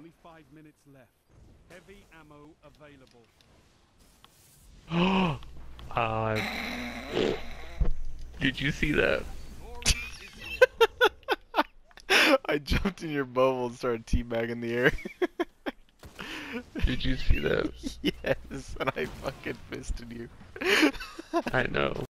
Only 5 minutes left. Heavy ammo available. Did you see that? I jumped in your bubble and started teabagging in the air. Did you see that? Yes, and I fucking fisted you. I know.